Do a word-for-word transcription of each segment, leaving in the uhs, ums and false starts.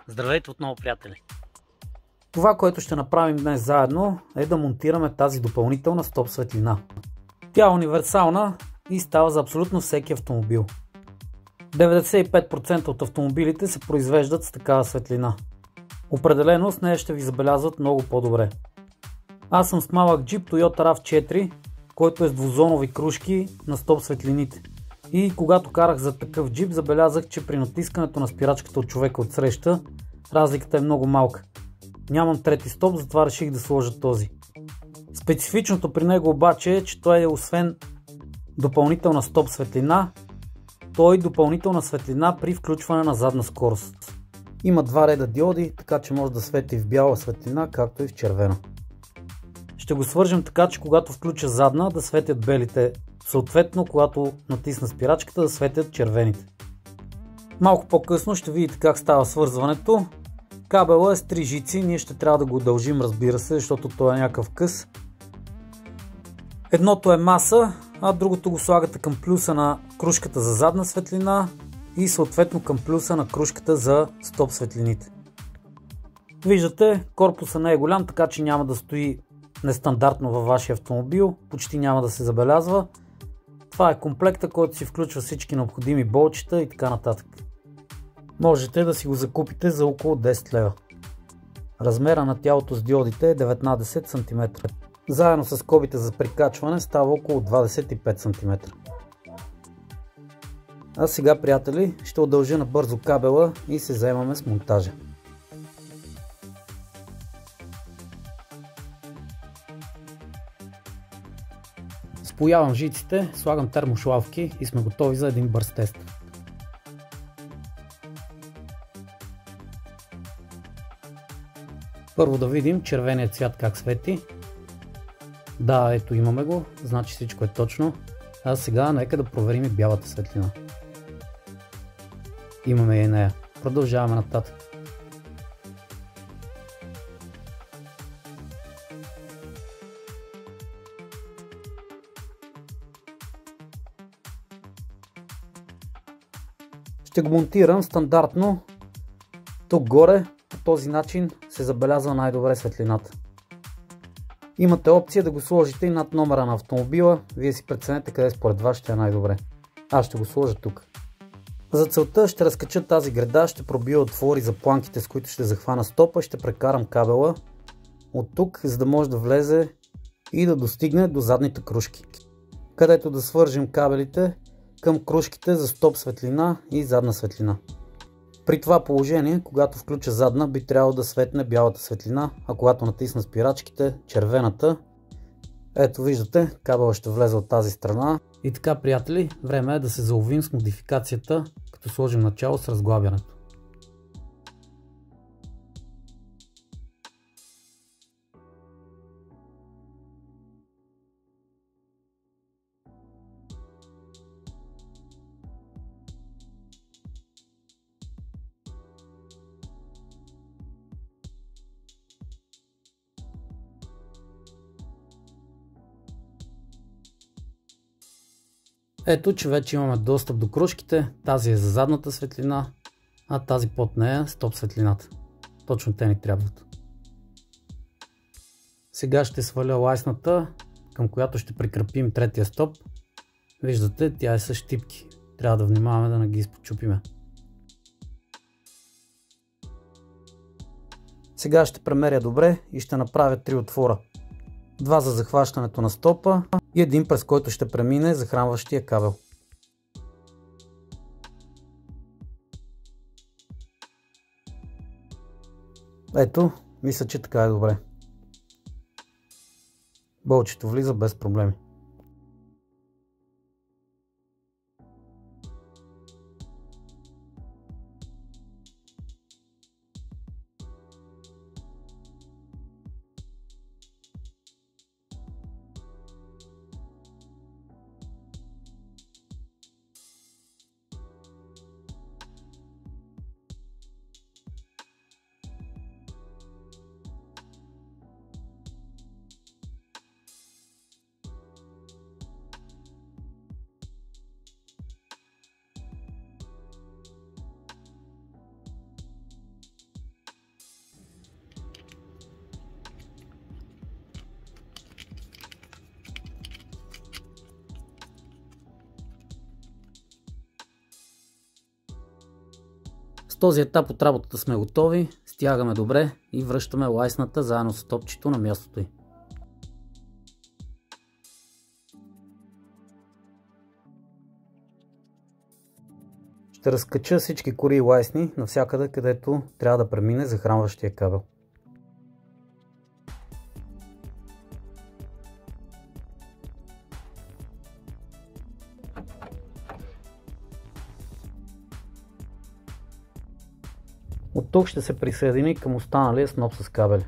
Здравейте отново, приятели! Това, което ще направим днес заедно, е да монтираме тази допълнителна стоп светлина. Тя е универсална и става за абсолютно всеки автомобил. деветдесет и пет процента от автомобилите се произвеждат с такава светлина. Определено с нея ще ви забелязват много по-добре. Аз съм с малък джип Toyota рав четири, който е с двузонови кружки на стоп светлините. И когато карах за такъв джип, забелязах, че при натискането на спирачката от човека отсреща, разликата е много малка. Нямам трети стоп, затова реших да сложа този. Специфичното при него обаче е, че той е освен допълнителна стоп светлина, той е допълнителна светлина при включване на задна скорост. Има два реда диоди, така че може да свети в бяла светлина, както и в червена. Ще го свържем така, че когато включа задна, да светят белите, съответно когато натисна спирачката, да светят червените. Малко по-късно ще видите как става свързването. Кабела е с три жици, ние ще трябва да го удължим, разбира се, защото той е някакъв къс. Едното е маса, а другото го слагате към плюса на кружката за задна светлина и съответно към плюса на кружката за стоп светлините. Виждате, корпуса не е голям, така че няма да стои нестандартно във вашия автомобил, почти няма да се забелязва. Това е комплекта, който си включва всички необходими болчета и така нататък. Можете да си го закупите за около десет лева. Размера на тялото с диодите е деветнадесет сантиметра. Заедно с скобите за прикачване става около двадесет и пет сантиметра. А сега, приятели, ще удължа набързо кабела и се заемаме с монтажа. Споявам жиците, слагам термошлавки и сме готови за един бърз тест. Първо да видим червеният цвят как свети. Да, ето имаме го, значи всичко е точно. А сега нека да проверим и бялата светлина. Имаме и нея. Продължаваме нататък. Ще го монтирам стандартно тук горе. По този начин се забелязва най-добре светлината. Имате опция да го сложите и над номера на автомобила. Вие си преценете къде според вас ще е най-добре. Аз ще го сложа тук. За целта ще разкача тази греда, ще пробия отвори за планките, с които ще захвана стопа, ще прекарам кабела от тук, за да може да влезе и да достигне до задните кружки, където да свържем кабелите към кружките за стоп светлина и задна светлина. При това положение, когато включа задна, би трябвало да светне бялата светлина, а когато натисна спирачките, червената. Ето виждате, кабела ще влезе от тази страна. И така, приятели, време е да се заловим с модификацията, като сложим начало с разглабянето. Ето, че вече имаме достъп до кружките. Тази е за задната светлина, а тази под нея стоп светлината. Точно те ни трябват. Сега ще сваля лайсната, към която ще прикрепим третия стоп. Виждате, тя е с щипки. Трябва да внимаваме да не ги изпочупиме. Сега ще премеря добре и ще направя три отвора. Два за захващането на стопа и един, през който ще премине захранващия кабел. Ето, мисля, че така е добре. Болчето влиза без проблеми. С този етап от работата сме готови, стягаме добре и връщаме лайсната заедно с топчето на мястото й. Ще разкача всички кори и лайсни навсякъде, където трябва да премине захранващия кабел. От тук ще се присъедини към останалия сноп с кабели.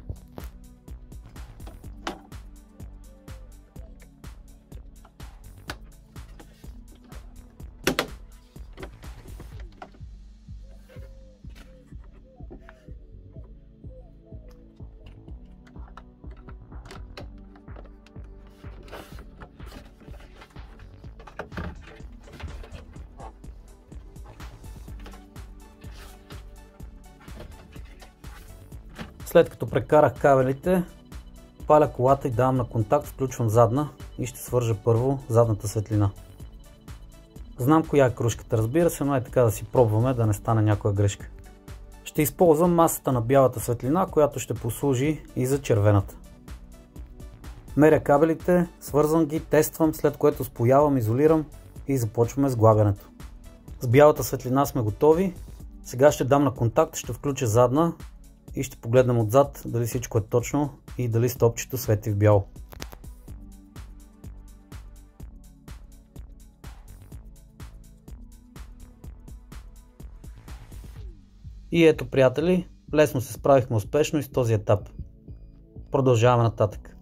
След като прекарах кабелите, паля колата и давам на контакт, включвам задна и ще свържа първо задната светлина. Знам коя е крушката, разбира се, но е така да си пробваме да не стане някоя грешка. Ще използвам масата на бялата светлина, която ще послужи и за червената. Меря кабелите, свързвам ги, тествам, след което споявам, изолирам и започваме сглабянето. С бялата светлина сме готови. Сега ще дам на контакт, ще включа задна и ще погледнем отзад дали всичко е точно и дали стопчето свети в бяло. И ето, приятели, лесно се справихме успешно и с този етап. Продължаваме нататък.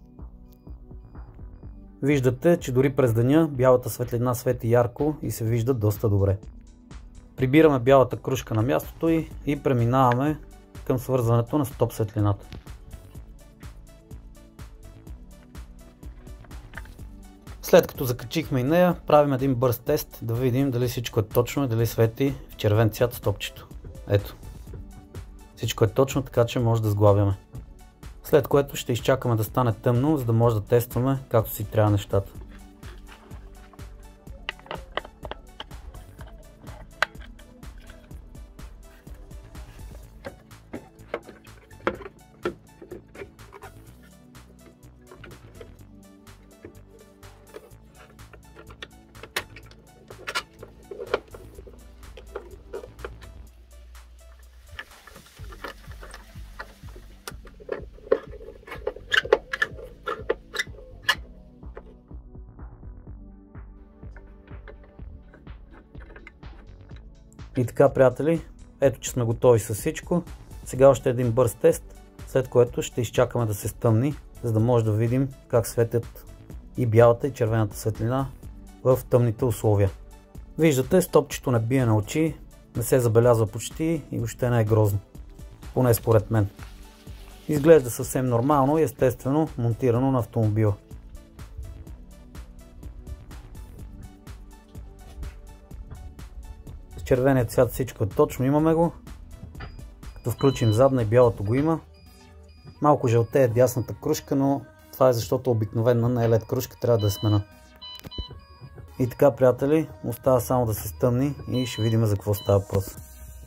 Виждате, че дори през деня бялата светлина свети ярко и се вижда доста добре. Прибираме бялата крушка на мястото й и преминаваме към свързването на стоп светлината. След като закачихме и нея, правим един бърз тест да видим дали всичко е точно и дали свети в червен цвят стопчето. Ето. Всичко е точно, така че може да сглабяме. След което ще изчакаме да стане тъмно, за да може да тестваме както си трябва нещата. И така, приятели, ето че сме готови с всичко. Сега още един бърз тест, след което ще изчакаме да се стъмни, за да може да видим как светят и бялата и червената светлина в тъмните условия. Виждате, стопчето не бие на очи, не се забелязва почти и въобще не е грозно. Поне според мен. Изглежда съвсем нормално и естествено монтирано на автомобила. Червения цвят всичко е точно, имаме го. Като включим задна и бялото го има. Малко жълтее дясната крушка, но това е защото обикновена на елед крушка трябва да е смена. И така, приятели, остава само да се стъмни и ще видим за какво става въпрос.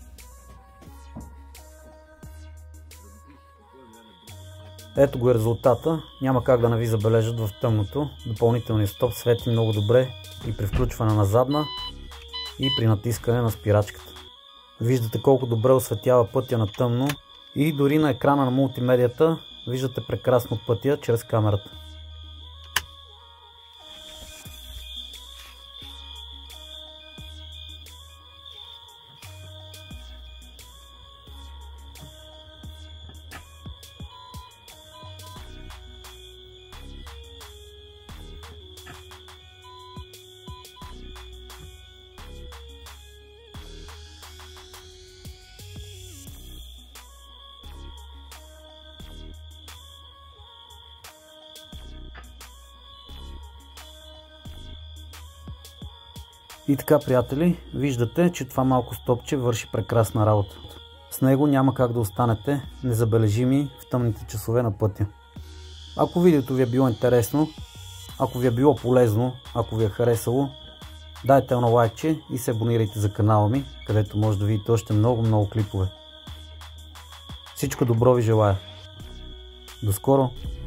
Ето го е резултата. Няма как да не ви забележат в тъмното. Допълнителният стоп свети много добре и при включване на задна, и при натискане на спирачката. Виждате колко добре осветява пътя на тъмно и дори на екрана на мултимедията виждате прекрасно пътя чрез камерата. И така, приятели, виждате, че това малко стопче върши прекрасна работа. С него няма как да останете незабележими в тъмните часове на пътя. Ако видеото ви е било интересно, ако ви е било полезно, ако ви е харесало, Дайте едно лайкче и се абонирайте за канала ми, където може да видите още много-много клипове. Всичко добро ви желая! До скоро!